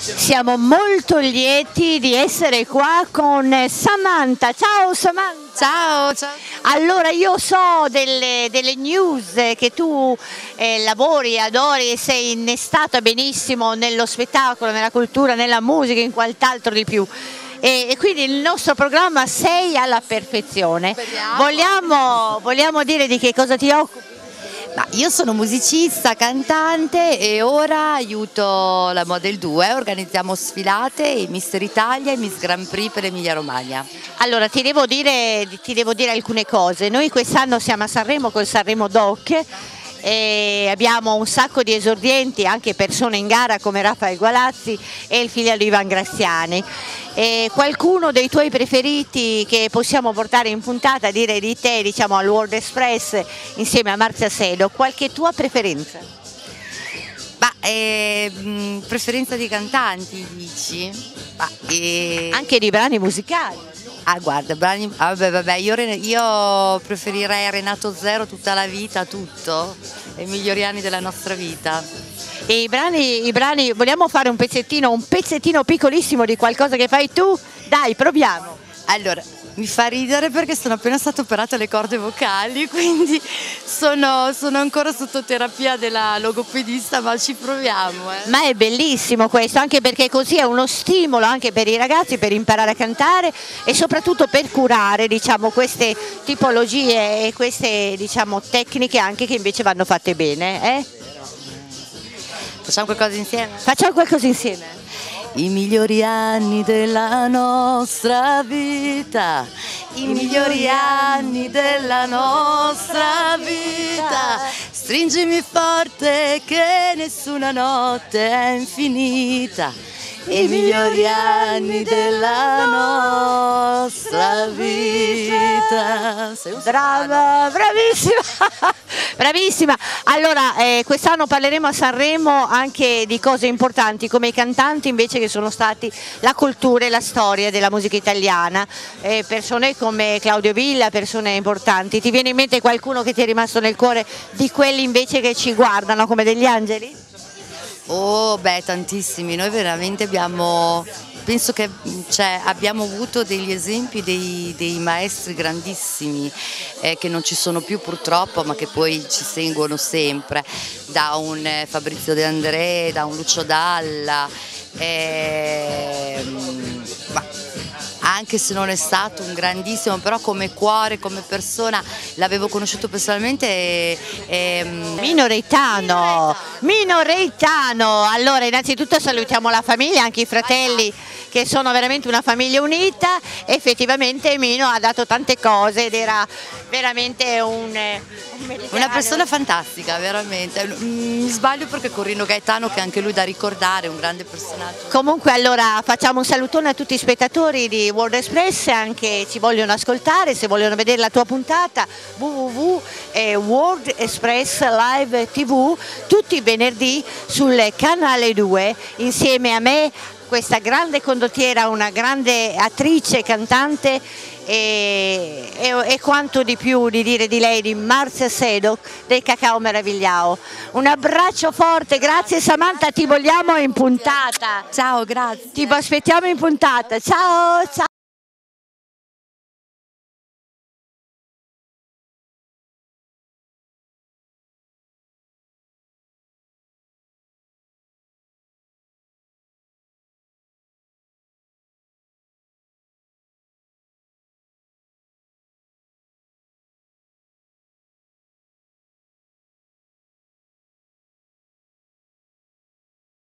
Siamo molto lieti di essere qua con Samantha. Ciao Samantha. Ciao, ciao. Allora io so delle news che tu lavori, adori e sei innestata benissimo nello spettacolo, nella cultura, nella musica, in quant'altro di più. E quindi il nostro programma sei alla perfezione. Vogliamo dire di che cosa ti occupi? Ma io sono musicista, cantante e ora aiuto la Model 2, organizziamo sfilate e Mister Italia e Miss Grand Prix per Emilia Romagna. Allora ti devo dire alcune cose. Noi quest'anno siamo a Sanremo col Sanremo Doc e abbiamo un sacco di esordienti, anche persone in gara come Raffaele Gualazzi e il figlio di Ivan Graziani. E qualcuno dei tuoi preferiti che possiamo portare in puntata, dire di te, diciamo al World Express insieme a Marzia Sedo, qualche tua preferenza? Preferenza di cantanti dici? Anche di brani musicali. Ah guarda, vabbè, io preferirei Renato Zero tutta la vita, tutto, i migliori anni della nostra vita. E i brani, vogliamo fare un pezzettino piccolissimo di qualcosa che fai tu? Dai, proviamo. Allora, mi fa ridere perché sono appena stata operata alle corde vocali, quindi sono ancora sotto terapia della logopedista, ma ci proviamo. Ma è bellissimo questo, anche perché così è uno stimolo anche per i ragazzi per imparare a cantare e soprattutto per curare, diciamo, queste tipologie e queste, diciamo, tecniche anche che invece vanno fatte bene. Facciamo qualcosa insieme? Facciamo qualcosa insieme. I migliori anni della nostra vita, i migliori anni della nostra vita, stringimi forte che nessuna notte è infinita. I migliori anni della nostra vita. Brava, bravissima, bravissima. Allora, quest'anno parleremo a Sanremo anche di cose importanti come i cantanti invece che sono stati la cultura e la storia della musica italiana, persone come Claudio Villa, persone importanti. Ti viene in mente qualcuno che ti è rimasto nel cuore di quelli invece che ci guardano come degli angeli? Oh, tantissimi, noi veramente penso che abbiamo avuto degli esempi dei maestri grandissimi che non ci sono più purtroppo, ma che poi ci seguono sempre, da un Fabrizio De André, da un Lucio Dalla, anche se non è stato un grandissimo, però come cuore, come persona, l'avevo conosciuto personalmente. Mino Reitano, allora innanzitutto salutiamo la famiglia, anche i fratelli che sono veramente una famiglia unita. Effettivamente Mino ha dato tante cose ed era veramente una persona fantastica, veramente. Mi sbaglio perché Corrino Gaetano, che anche lui da ricordare, un grande personaggio. Comunque allora facciamo un salutone a tutti i spettatori di World Express, anche ci vogliono ascoltare, se vogliono vedere la tua puntata www.World Express Live TV tutti i venerdì sul canale 2 insieme a me, questa grande condottiera, una grande attrice, cantante e quanto di più di dire di lei, di Marzia Sedo del Cacao Meravigliao. Un abbraccio forte, grazie Samantha, ti vogliamo in puntata. Ciao, grazie. Ti aspettiamo in puntata, ciao.